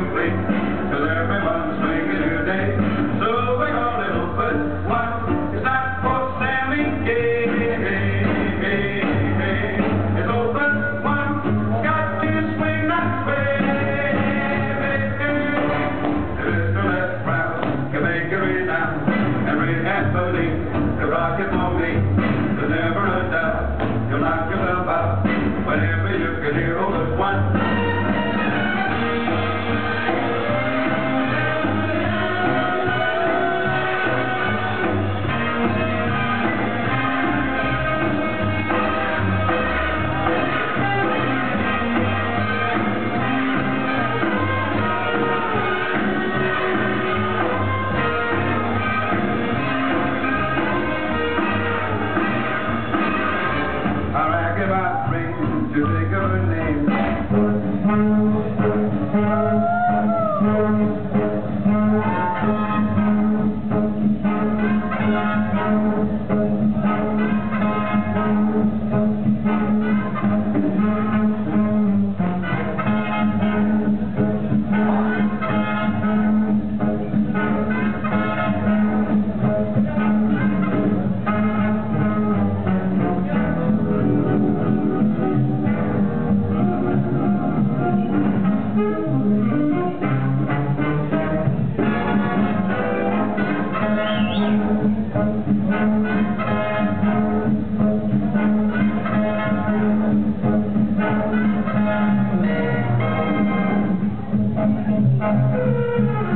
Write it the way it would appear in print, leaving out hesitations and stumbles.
complete, 'cause everyone's making a day. So we call it open one. It's not for Sammy Gay. It's open one. Got to swing that way. The left crowd can make a renown. Every Anthony, the rocket for me. There's never a doubt you'll knock yourself out whenever you can hear open one. To think of her name. Thank you.